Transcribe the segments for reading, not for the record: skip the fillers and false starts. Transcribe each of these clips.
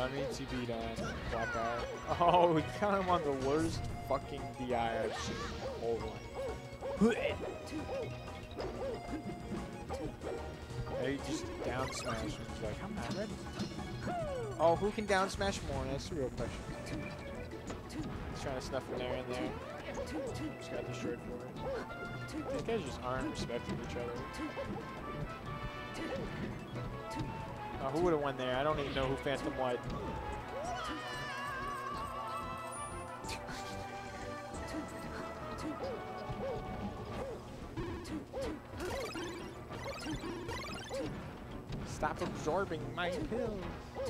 let me TB down. Black Eye. Oh, we got him on the worst fucking DI I've seen in my whole life. Hey, just down smash. And he's like, I'm not ready. Oh, who can down smash more? That's the real question. He's trying to snuff an air in there. Just got destroyed for it. These guys just aren't respecting each other. Oh, who would have won there? I don't even know who Phantom what. Stop absorbing my pills.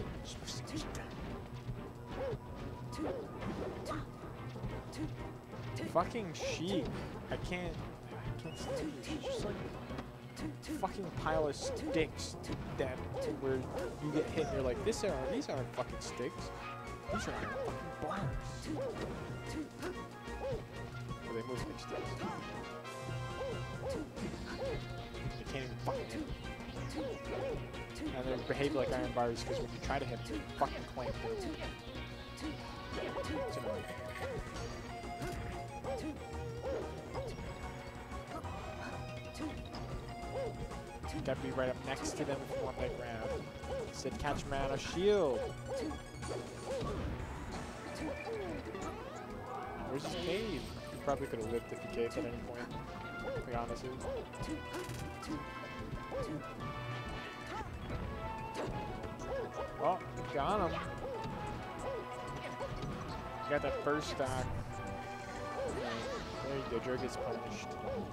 Fucking Sheik. I can't stand her. She's just like fucking pile of sticks that where you get hit and you're like, these aren't fucking sticks. These are fucking bars. Oh, they move like sticks. They can't even fucking hit. And they behave like iron bars because when you try to hit them, you fucking clamp them. It's annoying. You gotta be right up next to them if you want that grab. Said catch him out a shield. Where's his cave? He probably could have lived if he caved at any point. To be honest with you. Oh, got him. You got that first stock. There you go, Joe gets punished.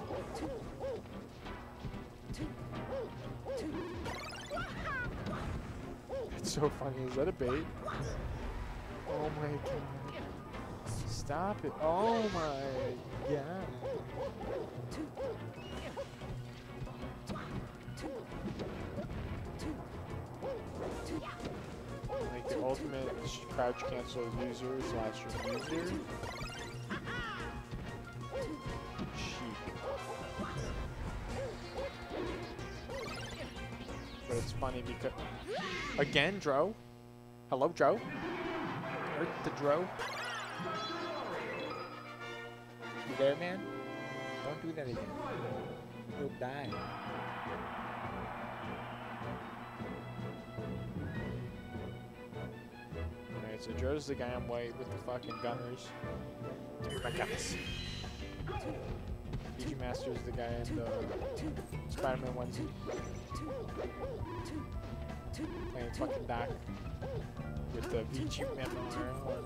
It's so funny. Is that a bait? Oh my god. Stop it. Oh my god. Like the ultimate crouch cancel user / user. But it's funny because again, Dro. Hello, Dro. Earth the Dro. You there, man? Don't do that again. You'll die. Alright, so Dro's the guy in white with the fucking gunners. Dude, my guns. DG Master's the guy in the Spider-Man onesie. Playing fucking Doc with the VG memoir.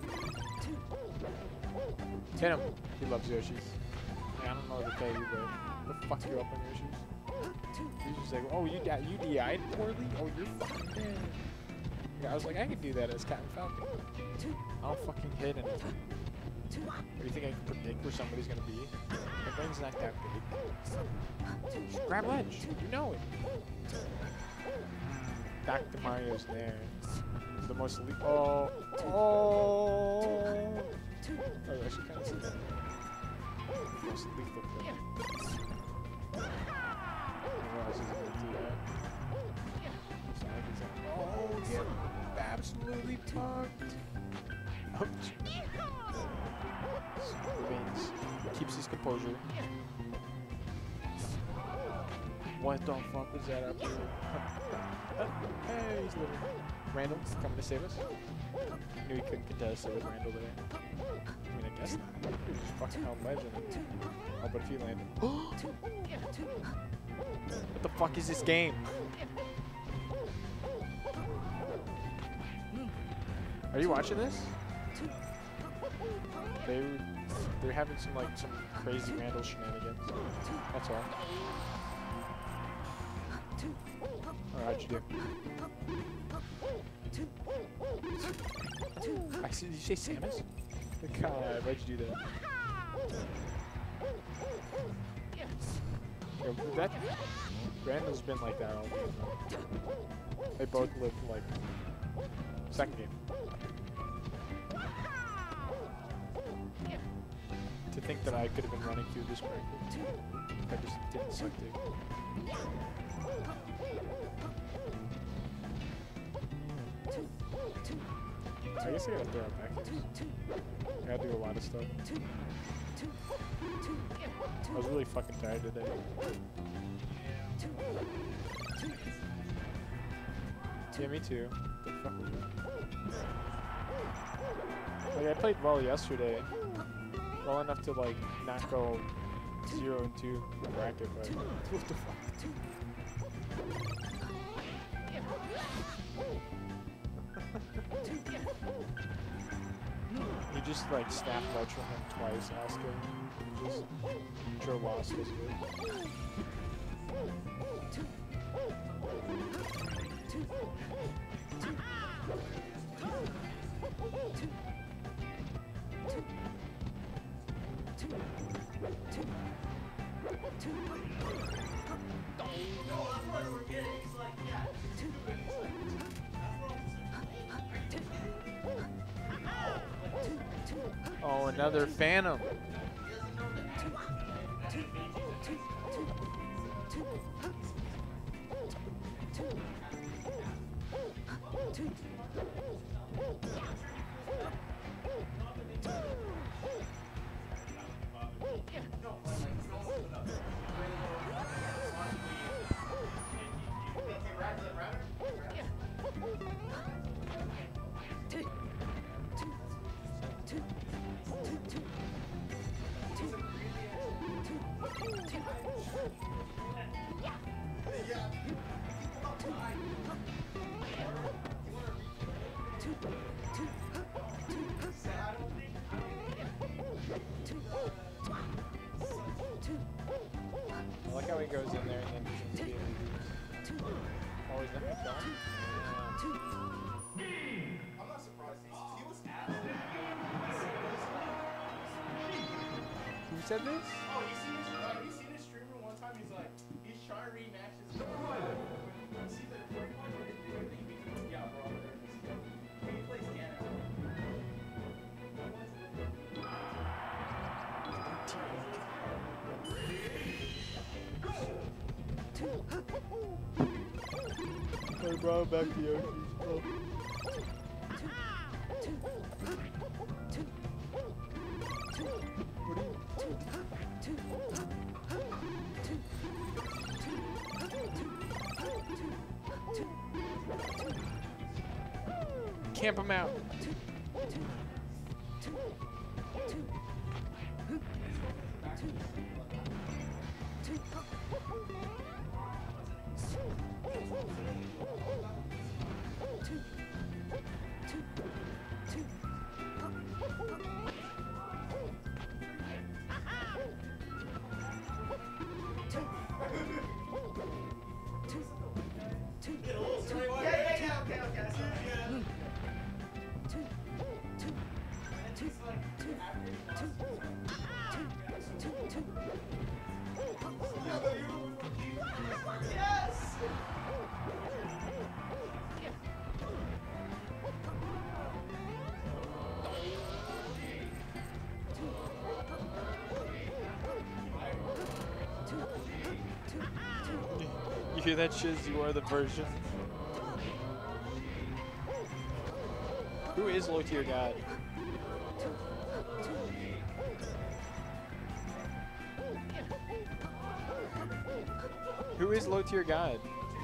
Hit him. He loves Yoshi's. Like, I don't know what to tell you, but he'll fuck you up on Yoshi's. He's just like, oh, you DI'd poorly? Oh, you're fucking dead. Yeah, I was like, I can do that as Captain Falcon. I don't fucking hit anything. What do you think I can predict where somebody's gonna be? My brain's not that big. Just grab ledge. You know it. Dr. Mario's there. He's the most oh. Oh, I should kind of see that. Most lethal thing. I realize he's gonna do that. Oh, get absolutely punked. Oh, remains. Keeps his composure. What the fuck was that up here? Hey, he's living. Randall coming to save us. Knew he couldn't contest it with Randall there. I mean, I guess not. He was fucking hell legend. Oh, but if he landed. What the fuck is this game? Are you watching this? They're having some crazy Randall shenanigans. That's all. How'd you do? Did you say Samus? God, why'd you do that? Yo, that Randall's been like that all game. They both lived like second game. To think that I could have been running through this bracket. I just didn't suck to. I guess I gotta throw out back here. I gotta do a lot of stuff. I was really fucking tired today. Yeah, me too. The fuck was that? Like, I played well yesterday. Well enough to, like, not go 0-2 in the bracket, but what the fuck? You just, like, snap neutral him twice, Oscar. Just, Joe lost this bit. Oh, another Phantom. I like how he goes in there and then just always let me go. I'm not surprised. He was asked. Who said this? Oh, you seen his streamer one time? He's like, he's trying to rematch his. You see the recording part where he beats him? Yeah, bro. He plays Gano. I brought back the Yoshi. Oh. Camp him out. You hear that, Shiz? You are the version. Who is low tier god? Who is low tier god?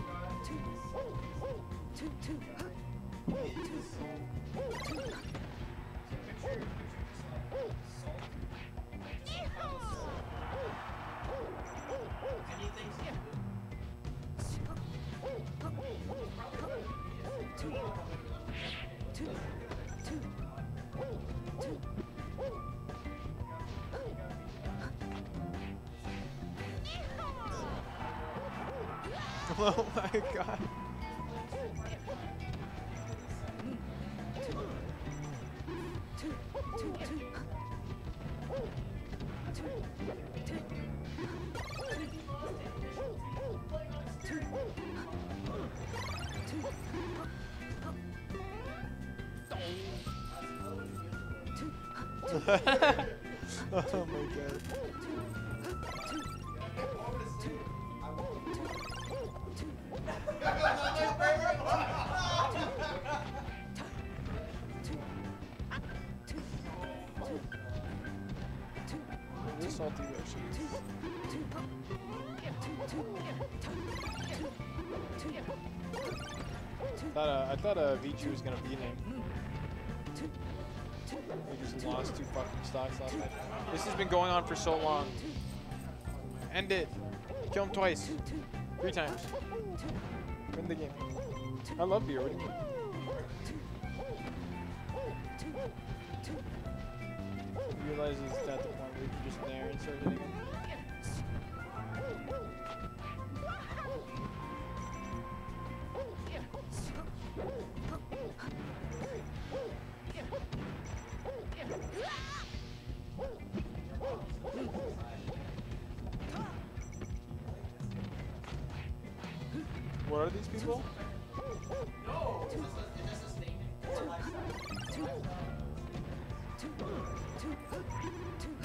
Oh my god. Oh my god. Real salty Yoshis. I thought Vici was gonna beat him. He just lost 2 fucking stocks last night. This has been going on for so long. End it. Kill him twice. 3 times. Win the game. I love beer. What do you mean? He realizes it's at the point where you can just nair and start hitting him. What are these people? No! Is this a statement? Or a lifestyle?